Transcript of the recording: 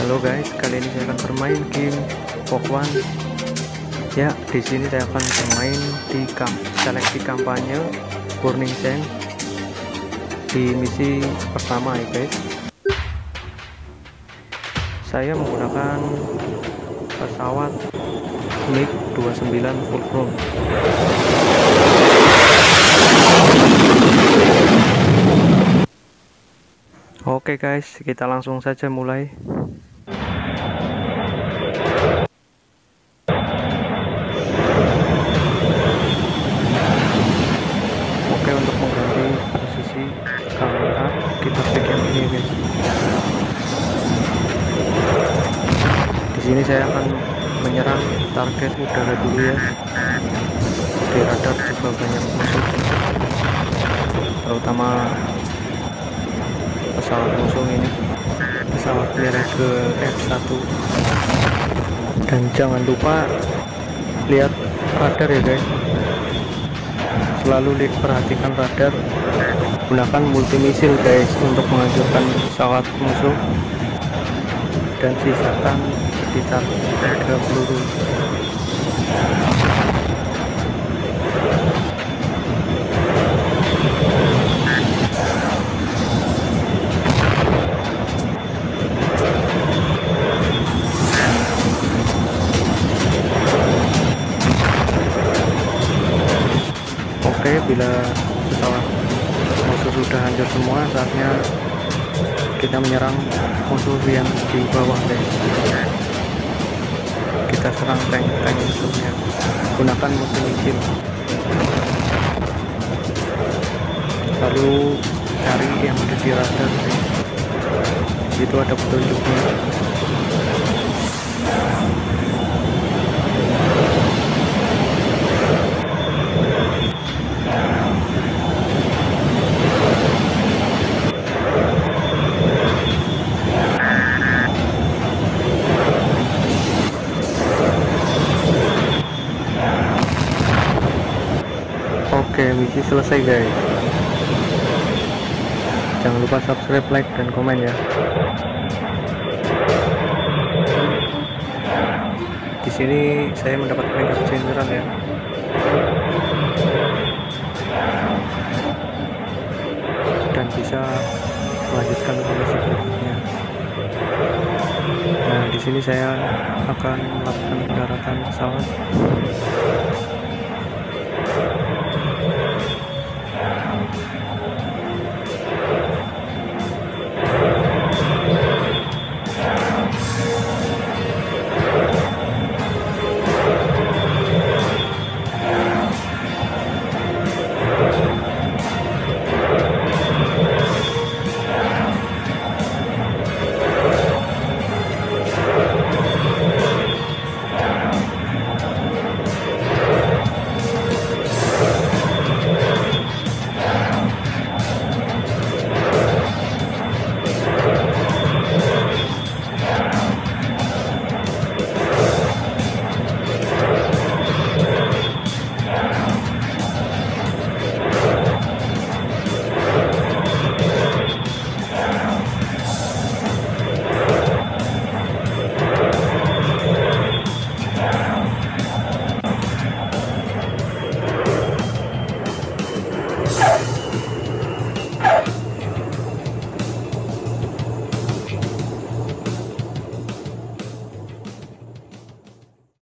Halo guys, kali ini saya akan bermain game Pokwan. Ya, di sini saya akan bermain di seleksi kampanye Burning Sands di misi pertama ya guys. Saya menggunakan pesawat MiG-29 Fulcrum. Oke guys, kita langsung saja mulai. Oke, untuk mengganti posisi kamera kita klik yang ini guys. Di sini saya akan menyerang target udara dulu ya. Di radar juga banyak musuh, terutama pesawat musuh ini, pesawat Mirage F1. Dan jangan lupa lihat radar ya guys, selalu perhatikan radar, gunakan multimisil guys untuk menghancurkan pesawat musuh, dan sisakan sekitar 3 peluru. Oke, bila pesawat musuh sudah hancur semua, saatnya kita menyerang musuh yang di bawah guys. Kita serang tank musuhnya, gunakan multimisil, lalu cari yang ada di radar guys. Itu ada petunjuknya. Oke, misi selesai guys. Jangan lupa subscribe, like, dan komen ya. Di sini saya mendapat peringkat general ya. Dan bisa melanjutkan ke misi berikutnya. Nah, di sini saya akan melakukan pendaratan pesawat.